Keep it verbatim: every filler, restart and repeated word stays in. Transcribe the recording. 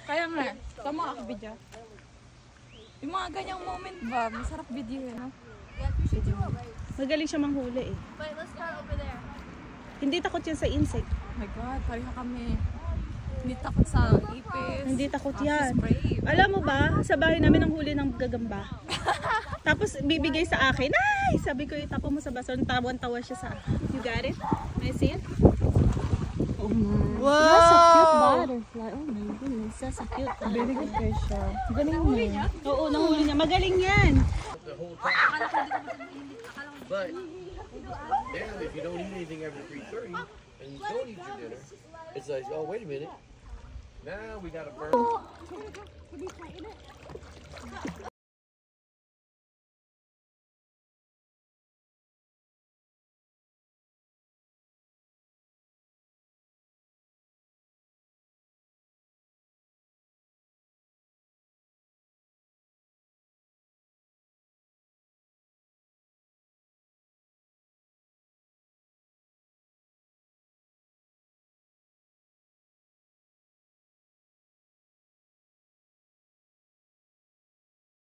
Kaya nga, tama ako video. Yung mga ganyang moment ba, masarap video eh, no? Magaling siya manghuli eh. But let's start over there. Hindi takot yan sa insect. Oh my God, pareho kami. Hindi takot sa ipis. Hindi takot Ah, yan. she's brave. Alam mo ba, sa bahay namin ang huli ng gagamba. Tapos bibigay sa akin. Ay! Sabi ko, itapo mo sa baso. Tawan-tawa siya sa akin. You got it? May see it? Oh my. Wow! That's a cute butterfly. Oh my goodness. That's a cute butterfly. Very good fish siya. Galing mo. Oo, nahuli niya. Magaling yan. The whole time. But then if you don't eat anything after three thirty and you don't eat your dinner, it's like, oh wait a minute. Now we gotta burn.